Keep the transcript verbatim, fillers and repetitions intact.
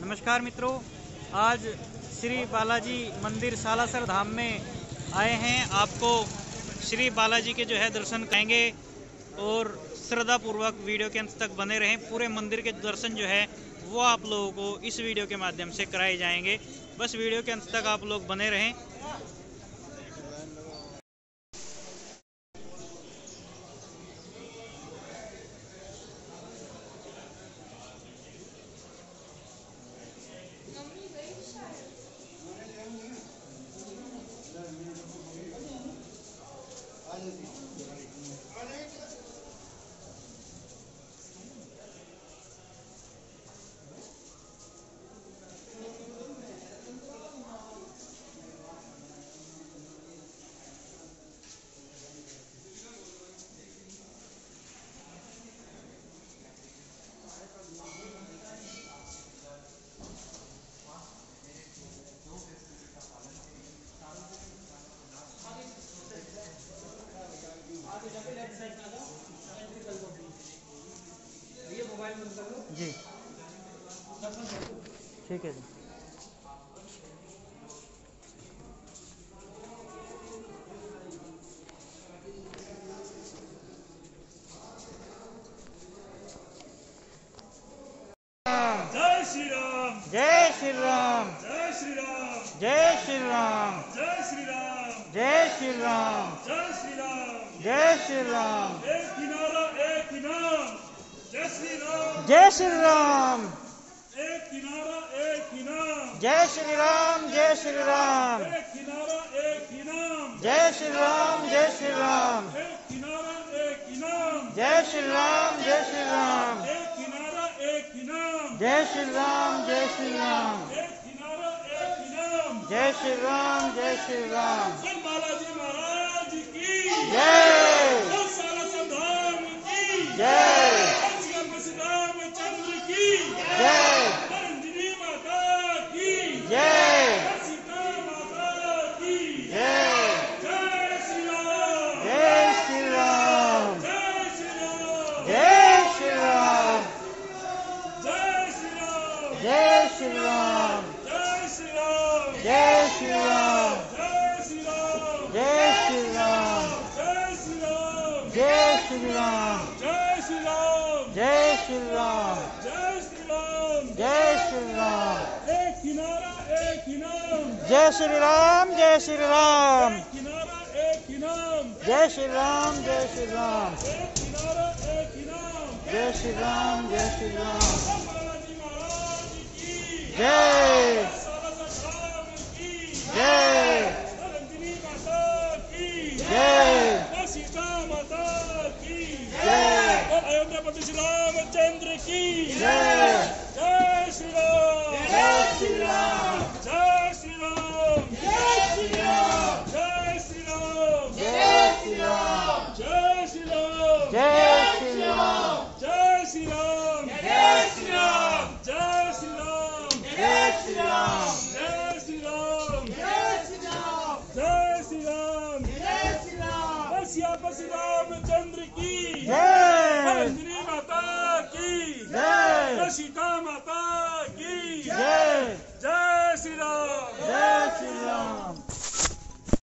नमस्कार मित्रों, आज श्री बालाजी मंदिर सालासर धाम में आए हैं। आपको श्री बालाजी के जो है दर्शन कराएंगे और श्रद्धा पूर्वक वीडियो के अंत तक बने रहें। पूरे मंदिर के दर्शन जो है वो आप लोगों को इस वीडियो के माध्यम से कराए जाएंगे। बस वीडियो के अंत तक आप लोग बने रहें। जी ठीक है जी। जय श्री राम, जय श्री राम, जय श्री राम, जय श्री राम, जय श्री राम, जय श्री राम, जय श्री राम, जय श्री राम, एक किनारा एक इनाम। जय श्री राम, जय श्री राम, एक किनारा एक इनाम। जय श्री राम, जय श्री राम, एक किनारा एक इनाम। जय श्री राम, जय श्री राम, एक किनारा एक इनाम। जय श्री राम, जय श्री राम, एक किनारा एक इनाम। जय श्री राम, जय श्री राम, एक किनारा एक इनाम। जय श्री राम, जय श्री राम, श्री बालाजी महाराज की जय, सालासर धाम की जय, श्री रामचंद्र की जय, अंजनी माता की जय, सीता माता की जय, जय श्री राम, जय श्री राम, जय श्री राम, जय श्री राम, जय श्री राम, जय श्री राम, जय श्री राम, जय श्री राम, जय श्री राम, जय श्री राम, जय श्री राम, जय श्री राम, जय श्री राम, जय श्री राम, जय श्री राम, जय श्री राम, एक किनारा एक इनाम। जय श्री राम, जय श्री राम, एक किनारा एक इनाम। जय श्री राम, जय श्री राम, एक किनारा एक इनाम। जय श्री राम, जय श्री राम, बालाजी महाराज की जय, सालासर धाम की जय, अंजनी माता की जय, सीता माता की जय, और अयोध्यापति श्री रामचंद्र की जय, जय श्री राम, जय श्री राम, जय श्री राम, जय श्री राम, जय श्री राम, जय श्री राम, जय श्री राम, जय श्री राम, जय श्री राम, जय श्री राम, जय श्री राम, जय श्री राम, जय श्री राम, जय श्री राम, जय श्री राम, जय श्री राम, श्री श्री रामचंद्र की जय, अंजनी माता की जय, सीता माता की जय।